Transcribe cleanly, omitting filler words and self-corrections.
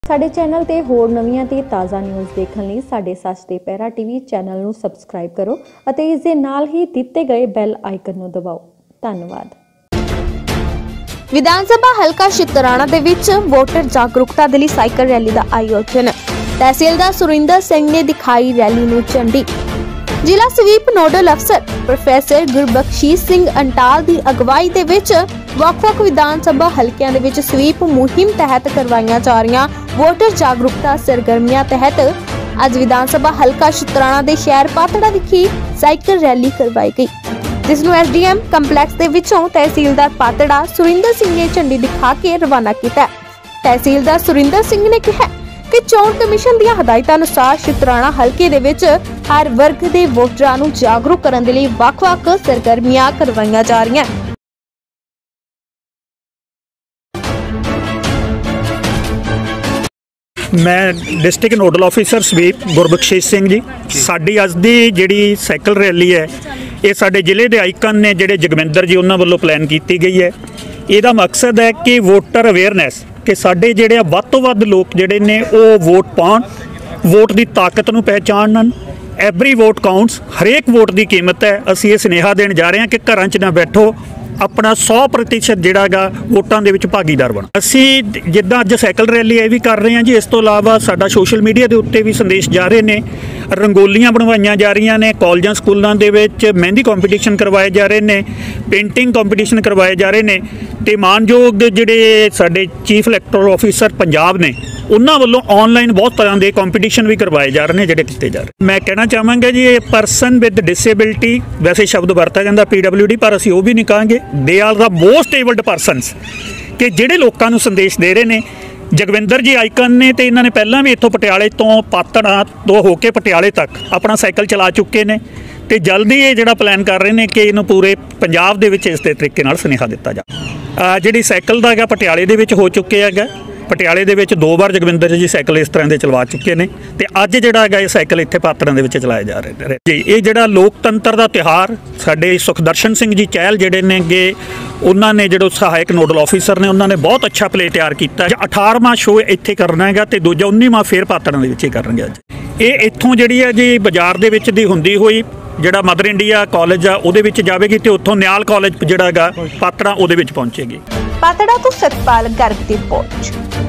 ਸਾਡੇ ਚੈਨਲ ਤੇ ਹੋਰ ਨਵੀਆਂ ਤੇ ਤਾਜ਼ਾ ਨਿਊਜ਼ ਦੇਖਣ ਲਈ ਸਾਡੇ ਸੱਚ ਤੇ ਪਹਿਰਾ ਟੀਵੀ ਚੈਨਲ ਨੂੰ ਸਬਸਕ੍ਰਾਈਬ ਕਰੋ ਅਤੇ ਇਸ ਦੇ ਨਾਲ ਹੀ ਦਿੱਤੇ ਗਏ ਬੈਲ ਆਈਕਨ ਨੂੰ ਦਬਾਓ। ਧੰਨਵਾਦ। विधान सभा हल्का शितराणा दे विच वोटर जागरूकता दे लई साइकिल रैली दा आयोजन। तहसीलदार सुरिंदर सिंह ने दिखाई रैली नूं झंडी। जिला स्वीप नोडल अफसर प्रोफैसर गुरबख्शीश सिंह अंटाल दी अगवाई दे विच वख-वख विधान सभा हलकियां दे विच स्वीप मुहिम तहत करवाईयां जा रहीआं वोटर जागरूकता सरगर्मियां तहत अज विधान सभा हल्का शितराणा दे शहर पातड़ा विखी साइकिल रैली करवाई गई, जिसनूं एसडीएम कंपलैक्स दे विचों तहसीलदार पातड़ा सुरिंदर सिंह ने झंडी दिखा के रवाना किया। तहसीलदार सुरिंदर सिंह ने कहा कि चोण कमीशन दी हदायतां अनुसार शितराणा हलके दे विच हर वर्ग दे वोटरां नूं जागरूक करन दे लई वख-वख सरगर्मियां करवाईयां जा रहीआं। मैं district nodal officer SVEEP Gurbakhshish Singh ji. साडी अज दी जिहड़ी साइकिल रैली है ये साडे जिले के आइकन ने जिहड़े जगविंदर जी उन्हां वल्लों प्लान की गई है। इसदा मकसद है कि वोटर अवेयरनैस कि साडे जिहड़े वध तों वध लोग जिहड़े ने वो वोट पाउण, वोट की ताकत नूं पहचानन। एवरी वोट काउंट्स, हरेक वोट की कीमत है। असीं ये सुनेहा देण जा रहे हैं कि घरां 'च ना बैठो, अपना 100% जिहड़ा वोटां दे विच भागीदार बनो। असीं जिद्दां अज साइकिल रैली ये भी कर रहे हैं जी, इस तो इलावा साडा सोशल मीडिया के उत्ते भी संदेश जा रहे हैं, रंगोलियां बनवाईयां जा रही ने, कॉलेजां स्कूलों दे विच मेहंदी कंपीटीशन करवाए जा रहे हैं, पेंटिंग कंपीटीशन करवाए जा रहे हैं। तो मानयोग जिहड़े साडे चीफ इलैक्टोरल ऑफिसर पंजाब ने उन्हां वल्लों ऑनलाइन बहुत तरह के कंपीटीशन भी करवाए जा रहे हैं जिहड़े कीते जा रहे। मैं कहना चाहांगा जी ये परसन विद डिसेबिलिटी, वैसे शब्द वरता जाता PWD, पर असीं वो भी नहीं कहांगे, they are the most abled persons कि जिहड़े लोकां नूं संदेश दे रहे हैं। जगविंदर जी आइकन ने तो इन्होंने पहला भी इत्थों पटियाले तो पातड़ा तो होके पटियाले तक अपना साइकिल चला चुके हैं तो जल्दी ये जिहड़ा प्लान कर रहे हैं कि इन्हूं पूरे पंजाब दे विच इस तरीके नाल सुनेहा दिता जाए। जिहड़ी साइकिल दा है पटियाले दे विच हो चुके है, पटियाले दे विच 2 बार जगविंदर जी साइकिल इस तरह के चलवा चुके हैं तो अज जिहड़ा है ये साइकिल इत्थे पातड़ां दे विच चलाए जा रहे जी। ये जिहड़ा लोकतंत्र का त्यौहार साडे सुखदर्शन सिंह जी चहल जिहड़े ने गे उन्होंने जो सहायक नोडल ऑफिसर ने उन्होंने बहुत अच्छा प्ले तैयार किया। 18वां शो इत्थे करना है तो दूजा 19वां फिर पातड़ां दे विच ही करनगे। अज ये इत्थों जिहड़ी है जी बाजार दे विच दी हुंदी होई जिहड़ा मदर इंडिया कॉलेज आ उहदे विच जावेगी तो उत्थों न्याल कॉलेज जिहड़ा है पातड़ा उहदे विच पहुंचेगी। पातड़ा तो सतपाल गर्ग दी रिपोर्ट।